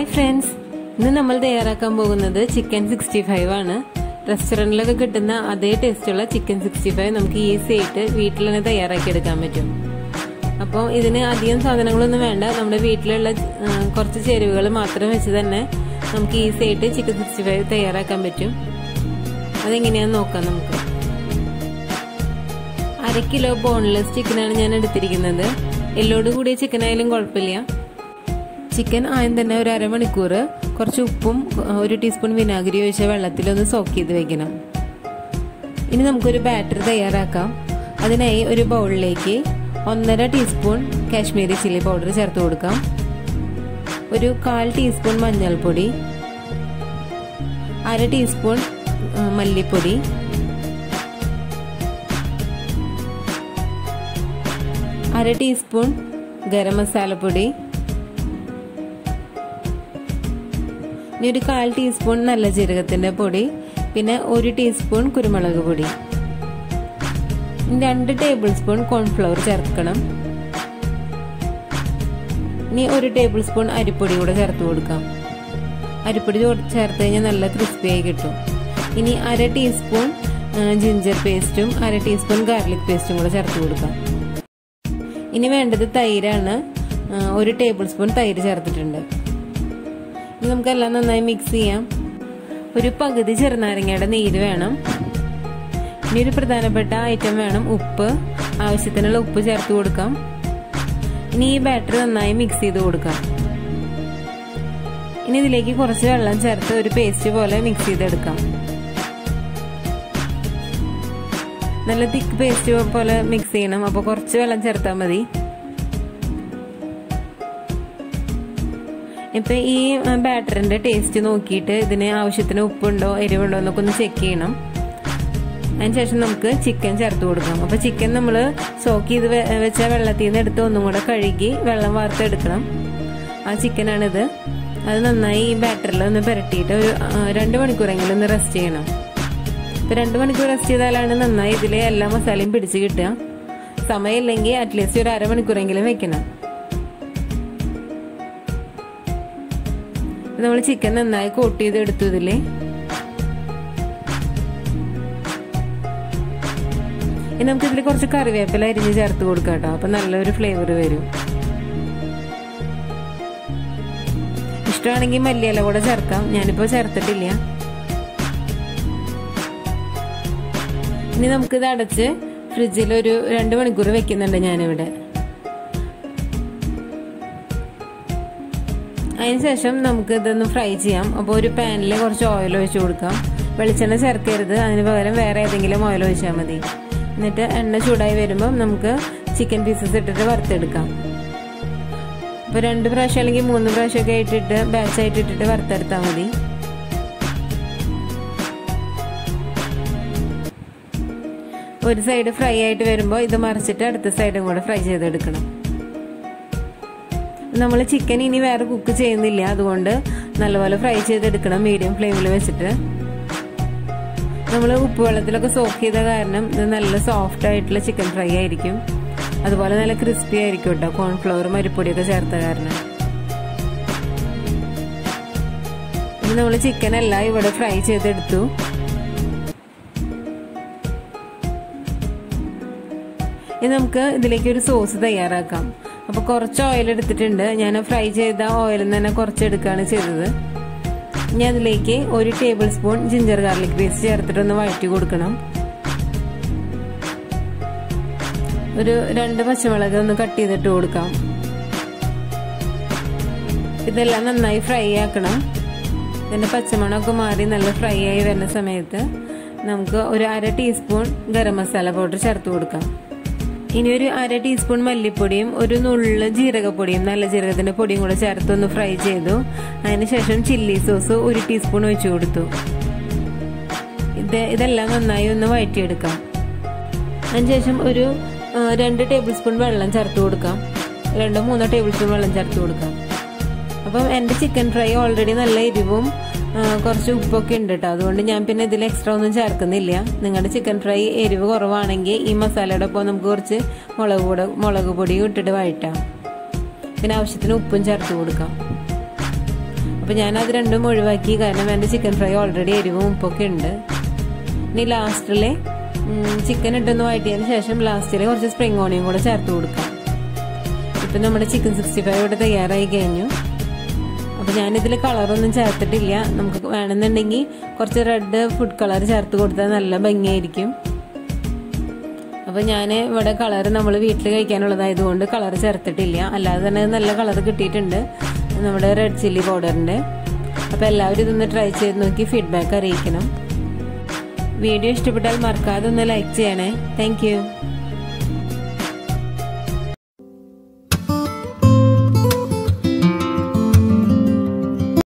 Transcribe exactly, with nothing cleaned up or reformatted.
Hi friends, ഇന്ന് നമ്മൾ തയ്യാറാക്കാൻ പോകുന്നത് ചിക്കൻ സിക്സ്റ്റി ഫൈവ് ആണ്. റെസ്റ്റോറൻറ്റിലൊക്കെ കിട്ടുന്ന അതേ ടേസ്റ്റുള്ള ചിക്കൻ സിക്സ്റ്റി ഫൈവ് നമുക്ക് ഈസി ആയിട്ട് വീട്ടിൽ തന്നെ തയ്യാറാക്കി എടുക്കാൻ പറ്റും. അപ്പോൾ ഇതിന് അധികം സാധനങ്ങളൊന്നും വേണ്ട. നമ്മുടെ വീട്ടിലുള്ള കുറച്ച് ചേരുവകൾ മാത്രം വെച്ച് തന്നെ നമുക്ക് ഈസി ആയിട്ട് ചിക്കൻ സിക്സ്റ്റി ഫൈവ് തയ്യാറാക്കാൻ പറ്റും. അതെങ്ങനെയാണെന്ന് നോക്കാം നമുക്ക്. അര കിലോ ബോൺലെസ് ചിക്കനാണ് ഞാൻ എടുത്തിരിക്കുന്നത്. എല്ലോട് കൂടിയ ചിക്കൻ ആയാലും കുഴപ്പമില്ല. ചിക്കൻ ആദ്യം തന്നെ ഒരു അരമണിക്കൂർ കുറച്ച് ഉപ്പും ഒരു ടീസ്പൂൺ വിനാഗിരി ഒഴിച്ച വെള്ളത്തിലൊന്ന് സോക്ക് ചെയ്ത് വെക്കണം. ഇനി നമുക്കൊരു ബാറ്റർ തയ്യാറാക്കാം. അതിനായി ഒരു ബൗളിലേക്ക് ഒന്നര ടീസ്പൂൺ കാശ്മീരി ചില്ലി പൗഡർ ചേർത്ത് കൊടുക്കാം. ഒരു കാൽ ടീസ്പൂൺ മഞ്ഞൾപ്പൊടി, അര ടീസ്പൂൺ മല്ലിപ്പൊടി, അര ടീസ്പൂൺ ഗരം മസാലപ്പൊടി, ഇനി ഒരു കാൽ ടീസ്പൂൺ നല്ല ജീരകത്തിന്റെ പൊടി, പിന്നെ ഒരു ടീസ്പൂൺ കുരുമുളക് പൊടി, രണ്ട് ടേബിൾ സ്പൂൺ കോൺഫ്ലവർ ചേർക്കണം. ഇനി ഒരു ടേബിൾ സ്പൂൺ അരിപ്പൊടി കൂടെ ചേർത്ത് കൊടുക്കാം. അരിപ്പൊടി ചേർത്ത് കഴിഞ്ഞാൽ നല്ല ക്രിസ്പി ആയി കിട്ടും. ഇനി അര ടീസ്പൂൺ ജിഞ്ചർ പേസ്റ്റും അര ടീസ്പൂൺ ഗാർലിക് പേസ്റ്റും കൂടെ ചേർത്ത് കൊടുക്കാം. ഇനി വേണ്ടത് തൈരാണ്. ഒരു ടേബിൾ സ്പൂൺ തൈര് ചേർത്തിട്ടുണ്ട്. ഇനി നമുക്കെല്ലാം നന്നായി മിക്സ് ചെയ്യാം. ഒരു പകുതി ചെറുനാരങ്ങയുടെ നീര് വേണം. ഇനി ഒരു പ്രധാനപ്പെട്ട ഐറ്റം വേണം, ഉപ്പ്. ആവശ്യത്തിനുള്ള ഉപ്പ് ചേർത്ത് കൊടുക്കാം. ഇനി ഈ ബാറ്റർ നന്നായി മിക്സ് ചെയ്ത് കൊടുക്കാം. ഇനി ഇതിലേക്ക് കുറച്ച് വെള്ളം ചേർത്ത് ഒരു പേസ്റ്റ് പോലെ മിക്സ് ചെയ്തെടുക്കാം. നല്ല തിക്ക് പേസ്റ്റ് പോലെ മിക്സ് ചെയ്യണം. അപ്പോൾ കുറച്ച് വെള്ളം ചേർത്താൽ മതി. ഇപ്പൊ ഈ ബാറ്ററിന്റെ ടേസ്റ്റ് നോക്കിയിട്ട് ഇതിന് ആവശ്യത്തിന് ഉപ്പുണ്ടോ എരിവുണ്ടോ എന്നൊക്കെ ഒന്ന് ചെക്ക് ചെയ്യണം. അതിനുശേഷം നമുക്ക് ചിക്കൻ ചേർത്ത് കൊടുക്കാം. അപ്പൊ ചിക്കൻ നമ്മൾ സോക്ക് ചെയ്ത് വെച്ച വെള്ളത്തിൽ നിന്ന് എടുത്ത് ഒന്നും കൂടെ കഴുകി വെള്ളം വാർത്തെടുക്കണം. ആ ചിക്കനാണിത്. അത് നന്നായി ഈ ബാറ്ററിൽ ഒന്ന് പുരട്ടിയിട്ട് ഒരു രണ്ട് മണിക്കൂറെങ്കിലും ഒന്ന് റെസ്റ്റ് ചെയ്യണം. ഇപ്പൊ രണ്ട് മണിക്കൂർ റെസ്റ്റ് ചെയ്താലാണ് നന്നായി ഇതിലെ എല്ലാ മസാലയും പിടിച്ച് കിട്ടുക. സമയമില്ലെങ്കിൽ അറ്റ്ലീസ്റ്റ് ഒരു അരമണിക്കൂറെങ്കിലും വെക്കണം. നമ്മൾ ചിക്കൻ നന്നായി കോട്ട് ചെയ്ത് എടുത്തു. ഇതില് ഇനി നമുക്ക് ഇതിൽ കുറച്ച് കറിവേപ്പില അരിഞ്ഞ് ചേർത്ത് കൊടുക്കാം കേട്ടോ. അപ്പൊ നല്ലൊരു ഫ്ലേവർ വരും. ഇഷ്ടമാണെങ്കിൽ മല്ലിയില കൂടെ ചേർക്കാം. ഞാനിപ്പോ ചേർത്തിട്ടില്ല. ഇനി നമുക്കിത് അടച്ച് ഫ്രിഡ്ജിൽ ഒരു രണ്ട് മണിക്കൂർ വെക്കുന്നുണ്ട് ഞാനിവിടെ. അതിനുശേഷം നമുക്ക് ഇതൊന്ന് ഫ്രൈ ചെയ്യാം. അപ്പോൾ ഒരു പാനിൽ കുറച്ച് ഓയിൽ ഒഴിച്ച് കൊടുക്കാം. വെളിച്ചെണ്ണ ചേർക്കരുത്, അതിന് പകരം വേറെ ഏതെങ്കിലും ഓയിൽ ഒഴിച്ചാൽ മതി. എന്നിട്ട് എണ്ണ ചൂടായി വരുമ്പോൾ നമുക്ക് ചിക്കൻ പീസസ് ഇട്ടിട്ട് വറുത്തെടുക്കാം. അപ്പോൾ രണ്ട് പ്രാവശ്യം അല്ലെങ്കിൽ മൂന്ന് പ്രാവശ്യമൊക്കെ ഇട്ടിട്ട് ബാച്ചായിട്ട് ഇട്ടിട്ട് വറുത്തെടുത്താൽ മതി. ഒരു സൈഡ് ഫ്രൈ ആയിട്ട് വരുമ്പോൾ ഇത് മറിച്ചിട്ട് അടുത്ത സൈഡും കൂടെ ഫ്രൈ ചെയ്തെടുക്കണം. നമ്മൾ ചിക്കൻ ഇനി വേറെ കുക്ക് ചെയ്യുന്നില്ല, അതുകൊണ്ട് നല്ലപോലെ ഫ്രൈ ചെയ്തെടുക്കണം മീഡിയം ഫ്ലെയിമിൽ വെച്ചിട്ട്. നമ്മൾ ഉപ്പ് വെള്ളത്തിലൊക്കെ സോക്ക് ചെയ്ത കാരണം ഇത് നല്ല സോഫ്റ്റ് ആയിട്ടുള്ള ചിക്കൻ ഫ്രൈ ആയിരിക്കും. അതുപോലെ നല്ല ക്രിസ്പി ആയിരിക്കും കേട്ടോ, കോൺഫ്ലവറും അരിപ്പൊടിയൊക്കെ ചേർത്ത കാരണം. ഇനി നമ്മൾ ചിക്കൻ എല്ലാം ഇവിടെ ഫ്രൈ ചെയ്തെടുത്തു. ഇനി നമുക്ക് ഇതിലേക്ക് ഒരു സോസ് തയ്യാറാക്കാം. അപ്പൊ കുറച്ച് ഓയിൽ എടുത്തിട്ടുണ്ട്. ഞാൻ ഫ്രൈ ചെയ്ത ഓയിലിൽ നിന്ന് തന്നെ കുറച്ച് എടുക്കുകയാണ് ചെയ്തത്. ഇനി അതിലേക്ക് ഒരു tablespoon ginger garlic paste ചേർത്തിട്ടൊന്ന് വഴറ്റി കൊടുക്കണം. ഒരു രണ്ട് പച്ചമുളക് ഒന്ന് കട്ട് ചെയ്തിട്ട് കൊടുക്കാം. ഇതെല്ലാം നന്നായി ഫ്രൈ ആക്കണം. ഇതിന്റെ പച്ചമണമൊക്കെ മാറി നല്ല ഫ്രൈ ആയി വരുന്ന സമയത്ത് നമുക്ക് ഒരു അര ടീസ്പൂൺ ഗരം മസാല പൗഡർ ചേർത്ത് കൊടുക്കാം. ഇനി ഒരു അര ടീസ്പൂൺ മല്ലിപ്പൊടിയും ഒരു നുള്ള് ജീരകപ്പൊടിയും നല്ല ജീരകത്തിന്റെ പൊടിയും കൂടെ ചേർത്ത് ഒന്ന് ഫ്രൈ ചെയ്തു. അതിനുശേഷം ചില്ലി സോസ് ഒരു ടീസ്പൂൺ ഒഴിച്ചു കൊടുത്തു. ഇത് ഇതെല്ലാം നന്നായി ഒന്ന് വഴറ്റിയെടുക്കാം. അതിനുശേഷം ഒരു രണ്ട് ടേബിൾ സ്പൂൺ വെള്ളം ചേർത്ത് കൊടുക്കാം. രണ്ടോ മൂന്നോ ടേബിൾ സ്പൂൺ വെള്ളം ചേർത്ത് കൊടുക്കാം. അപ്പം എൻ്റെ ചിക്കൻ ഫ്രൈ ഓൾറെഡി നല്ല എരിവും കുറച്ച് ഉപ്പൊക്കെ ഉണ്ട് കേട്ടോ. അതുകൊണ്ട് ഞാൻ പിന്നെ ഇതിൽ എക്സ്ട്രാ ഒന്നും ചേർക്കുന്നില്ല. നിങ്ങളുടെ ചിക്കൻ ഫ്രൈ എരിവ് കുറവാണെങ്കിൽ ഈ മസാലയുടെ ഒപ്പം നമുക്ക് കുറച്ച് മുളക് പൊടി മുളക് പൊടിയും ഇട്ടിട്ട് വഴറ്റാം. പിന്നെ ആവശ്യത്തിന് ഉപ്പും ചേർത്ത് കൊടുക്കാം. അപ്പോൾ ഞാനത് രണ്ടും ഒഴിവാക്കി, കാരണം എൻ്റെ ചിക്കൻ ഫ്രൈ ഓൾറെഡി എരിവും ഉപ്പൊക്കെ ഉണ്ട്. ഇനി ലാസ്റ്റിൽ ചിക്കൻ ഇട്ടൊന്ന് വഴറ്റിയതിന് ശേഷം ലാസ്റ്റിൽ കുറച്ച് സ്പ്രിംഗ് ഓണിയൻ കൂടെ ചേർത്ത് കൊടുക്കാം. ഇപ്പം നമ്മുടെ ചിക്കൻ സിക്സ്റ്റി ഫൈവ് ഇവിടെ തയ്യാറായി കഴിഞ്ഞു. അപ്പോൾ ഞാനിതിൽ കളറൊന്നും ചേർത്തിട്ടില്ല. നമുക്ക് വേണമെന്നുണ്ടെങ്കിൽ കുറച്ച് റെഡ് ഫുഡ് കളർ ചേർത്ത് കൊടുത്താൽ നല്ല ഭംഗിയായിരിക്കും. അപ്പോൾ ഞാൻ ഇവിടെ കളർ നമ്മൾ വീട്ടിൽ കഴിക്കാനുള്ളതായതുകൊണ്ട് കളർ ചേർത്തിട്ടില്ല. അല്ലാതെ തന്നെ നല്ല കളർ കിട്ടിയിട്ടുണ്ട് നമ്മുടെ റെഡ് ചില്ലി പൗഡറിൻ്റെ. അപ്പോൾ എല്ലാവരും ഇതൊന്ന് ട്രൈ ചെയ്ത് നോക്കി ഫീഡ്ബാക്ക് അറിയിക്കണം. വീഡിയോ ഇഷ്ടപ്പെട്ടാൽ മറക്കാതെ ഒന്ന് ലൈക്ക് ചെയ്യണേ. Thank U.